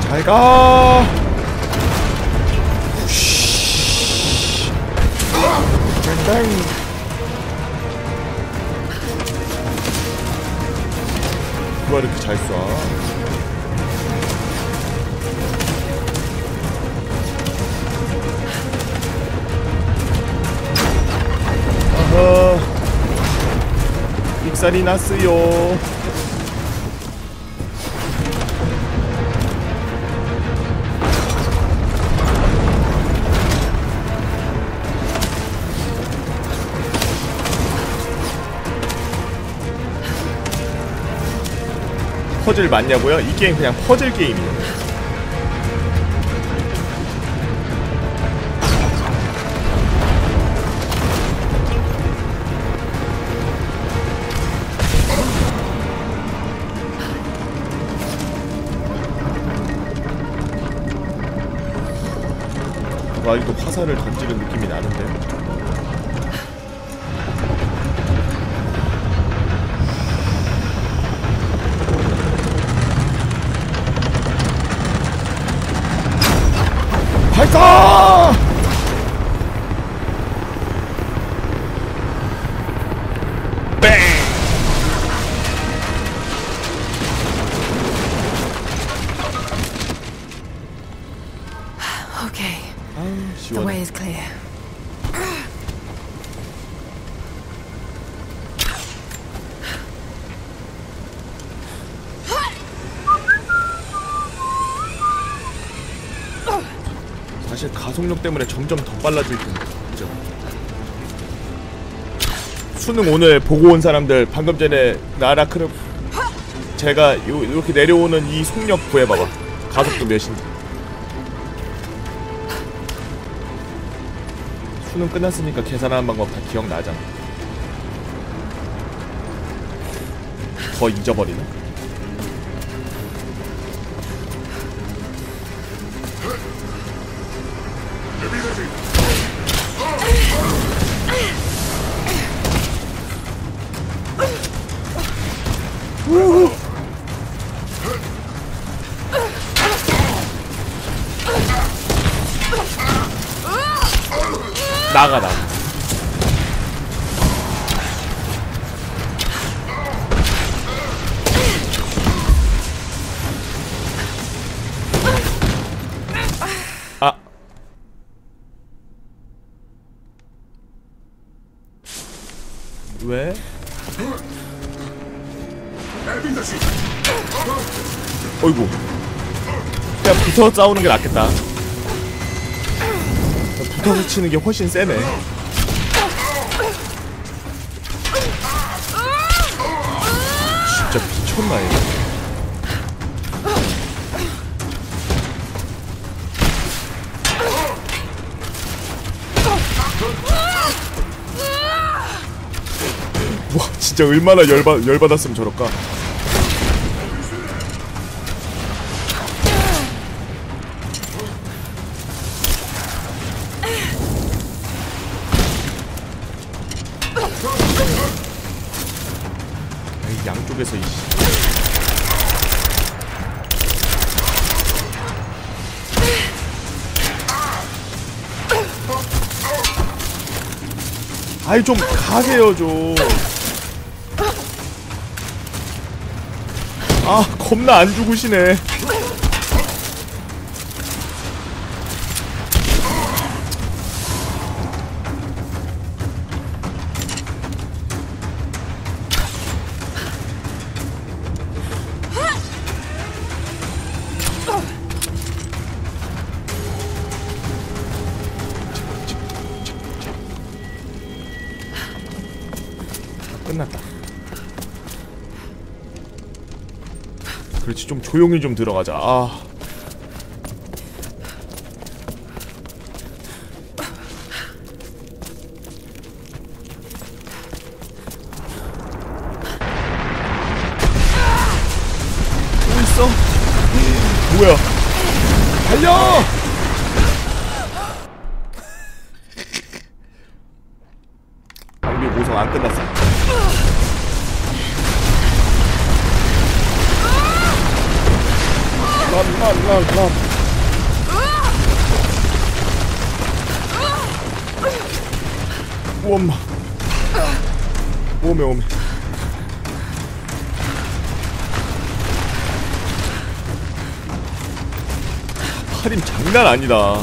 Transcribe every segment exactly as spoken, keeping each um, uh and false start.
잘가. 땡. 누가 이렇게 잘 쏴? 아하, 빅살이 났어요. 퍼즐 맞냐고요? 이 게임 그냥 퍼즐 게임이에요. 누가 아직도 화살을 던지는 느낌이 나는데. 발사! 뱅! Okay. 아우, The way 시원해. is clear. 사실 가속력 때문에 점점 더 빨라질 텐데. 그죠? 수능 오늘 보고 온 사람들 방금 전에 나라크르 제가 요, 이렇게 내려오는 이 속력 구해봐봐. 가속도 몇인지. 수능 끝났으니까 계산하는 방법 다 기억나잖아. 더 잊어버리나? 우후. 나가 나가. 아. 왜? 어이구. 그냥 붙어서 싸우는 게 낫겠다. 붙어서 치는 게 훨씬 세네. 진짜 미쳤나 얘. 와 진짜 얼마나 열받 열받았으면 저럴까. 양쪽에서 이 아이 좀 가세요 좀. 아 겁나 안 죽으시네. 끝났다. 그렇지 좀 조용히 좀 들어가자. 아. 또 있어? 뭐야? 달려! 방비 모성 안 끝났어. 아! 런런런런. 엄마. 오메 오메. 팔힘 장난 아니다.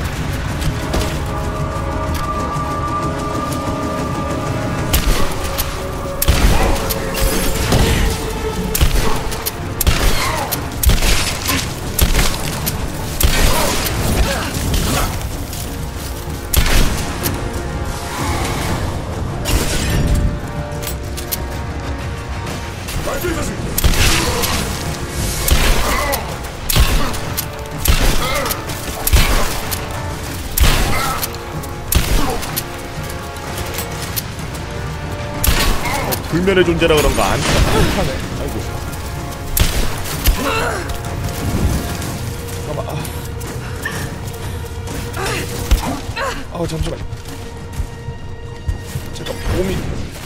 불면의 존재라 그런가 안 타네. 아이고. 잠깐만. 아, 아 잠시만. 잠깐 몸이.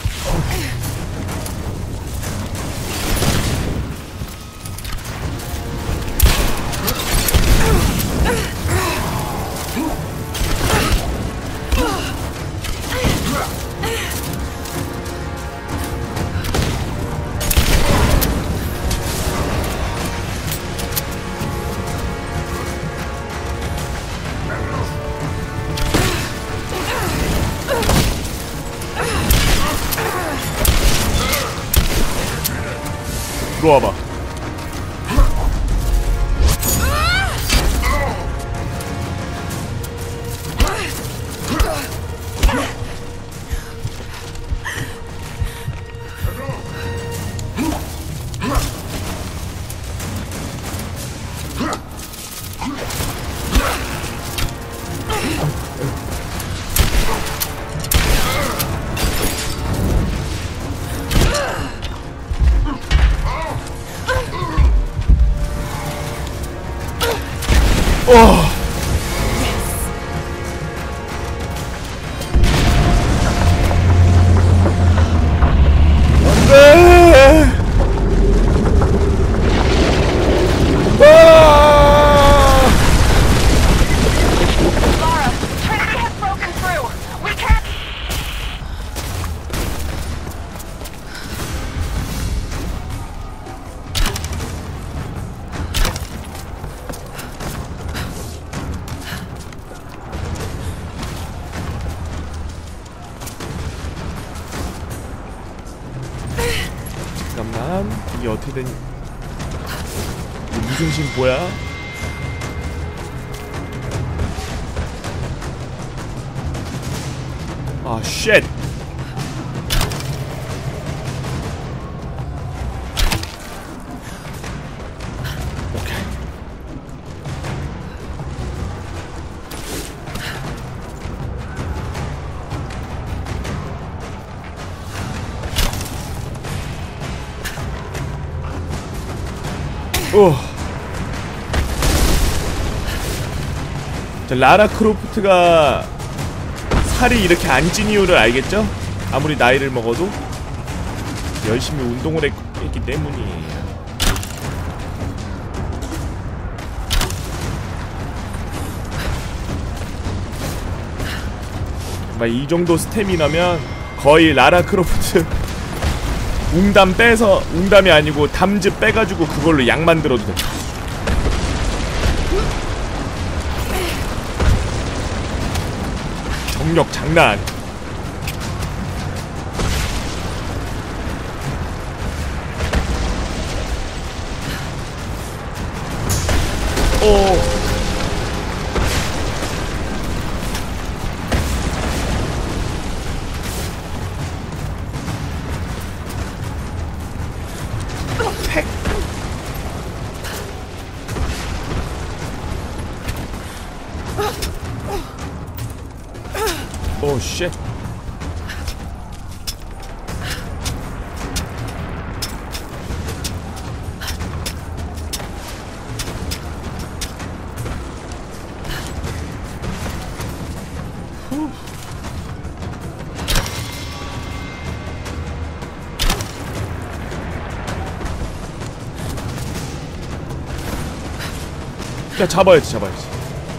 들어와봐. 어. 안돼. 아. 잠깐만, 이게 어떻게 된? 이게 무슨 신보야? 아, 쉣! 오케이. 오. 자, 라라 크로프트가 살이 이렇게 안 찐 이유를 알겠죠? 아무리 나이를 먹어도 열심히 운동을 했, 했기 때문이에요. 막 이 정도 스태미나면 거의 라라 크로프트 웅담 빼서, 웅담이 아니고 담즙 빼가지고 그걸로 약 만들어도 돼. 정력 장난 아니야. 오. 오 쉣. 야, 잡아야지, 잡아야지.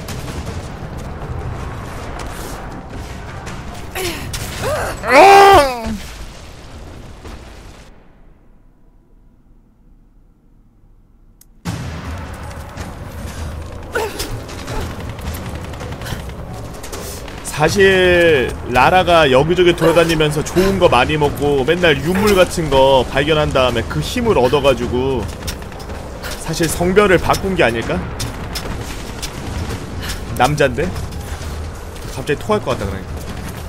사실 라라가 여기저기 돌아다니면서 좋은 거 많이 먹고 맨날 유물 같은 거 발견한 다음에 그 힘을 얻어가지고 사실 성별을 바꾼 게 아닐까? 남잔데? 갑자기 토할 것 같다 그러니까.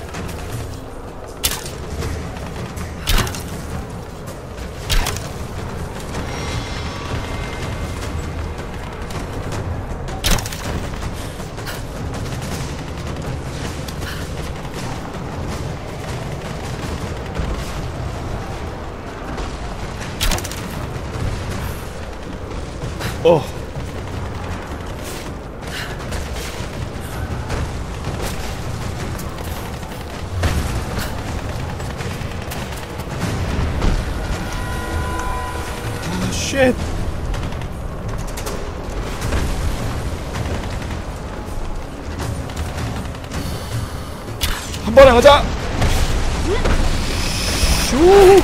어. 아, 쉣. 한 번에 가자. 슈.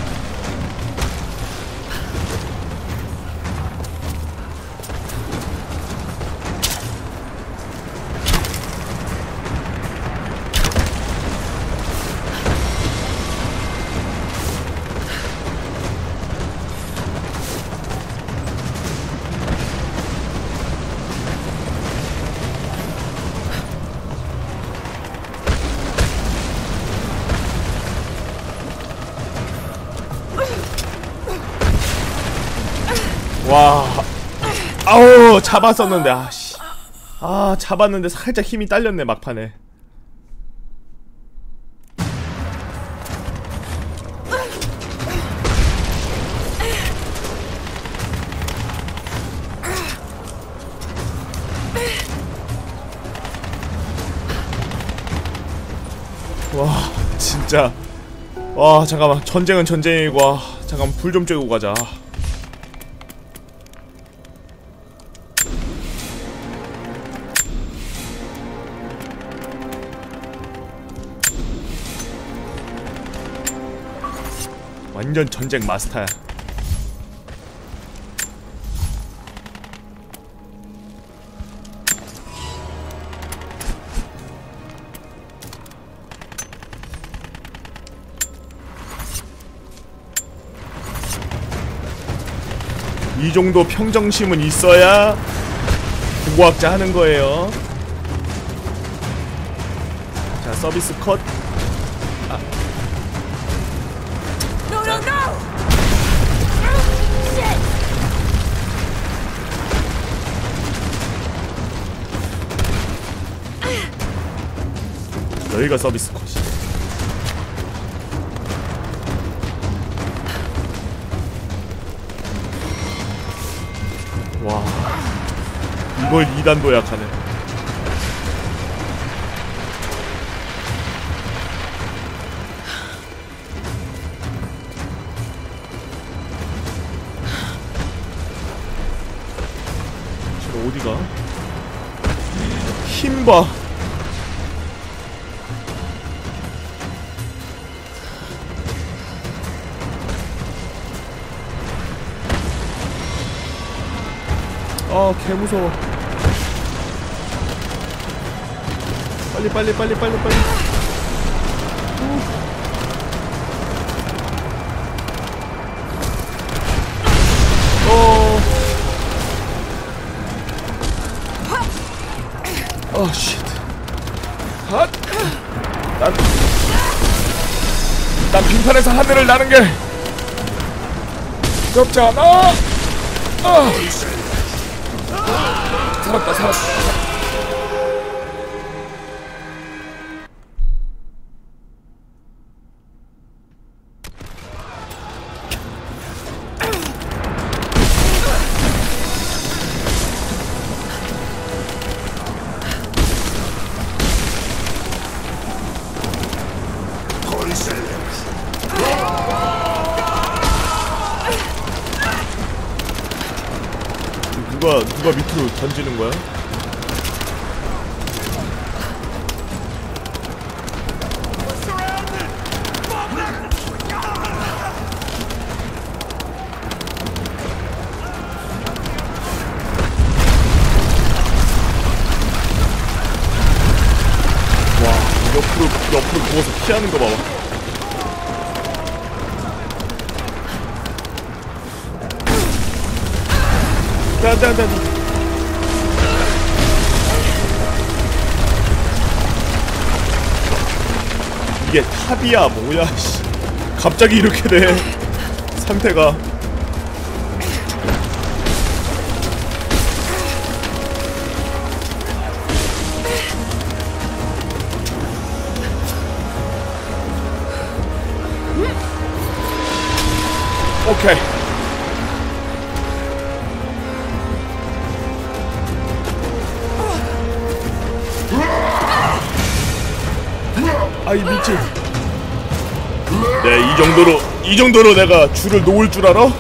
와, 아우 잡았었는데 아씨, 아 잡았는데 살짝 힘이 딸렸네 막판에. 와 진짜, 와 잠깐만, 전쟁은 전쟁이고, 와 잠깐만 불 좀 쬐고 가자. 완전 전쟁 마스터야. 이 정도 평정심은 있어야 고고학자 하는 거예요. 자, 서비스 컷. 아. No, no, no! Shit! 여기가 서비스 컷이. 와, 이걸 이 단 도약하네. 저 어디가? 힘봐. 아, 개무서워. 빨리 빨리 빨리 빨리 빨리. 어. 어, 쉣. 핫. 난, 난 빙판에서 하늘을 나는 게 무섭지 않아. 아. 살았다, 살았다. 누가 누가 밑으로 던지는 거야? 옆으로, 옆으로 누워서 피하는 거 봐봐. 안 돼, 안 돼, 안 돼. 이게 탑이야, 뭐야, 씨. 갑자기 이렇게 돼. 상태가. 오케이. 아이 미친. 네, 이 정도로 이 정도로 내가 줄을 놓을 줄 알아?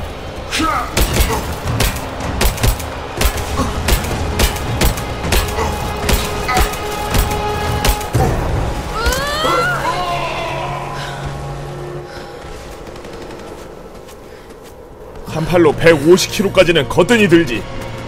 한 팔로 백오십 킬로까지는 거뜬히 들지.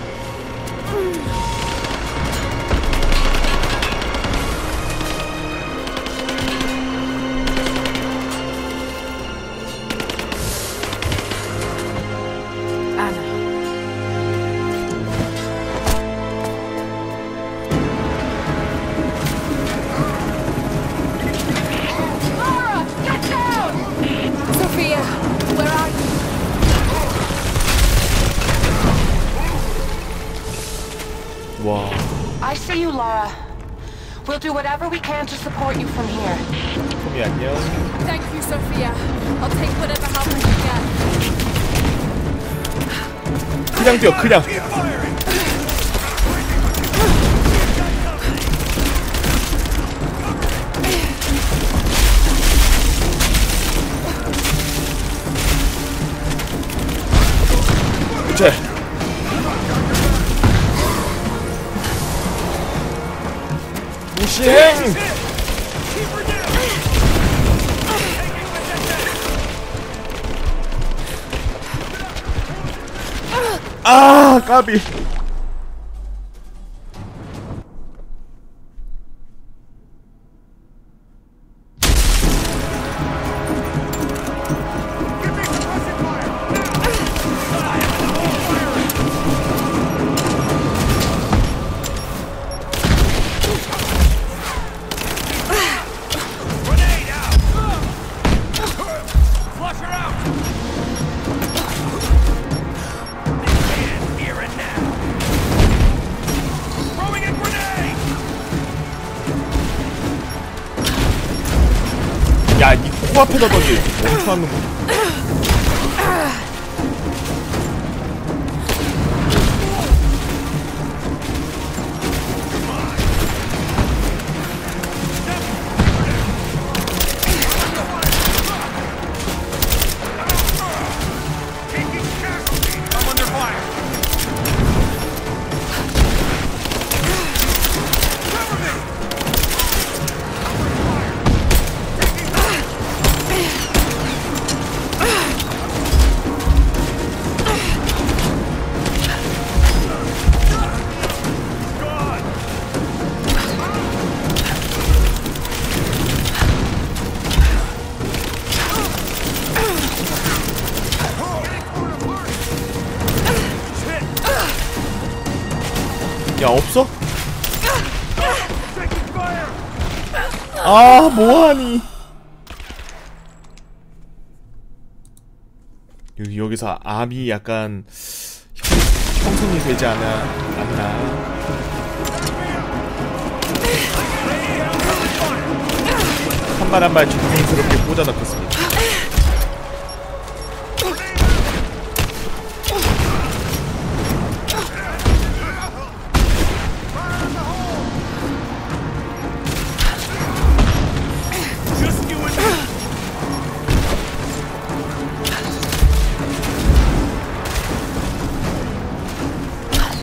와. I see you, Lara. We'll do whatever we can to support you from here. 톰이 안녕. Thank you, Sophia. I'll take whatever help I can get. 그냥 뛰어, 그냥. 그치. 무시행! 아, 까비. 야, 이 코앞에다 던지. 멍청한 놈. 야, 없어? 아, 뭐하니? 여기, 여기서 암이 약간 형, 형성이 되지 않아, 않나? 한 발 한 발 정성스럽게 꽂아 넣겠습니다.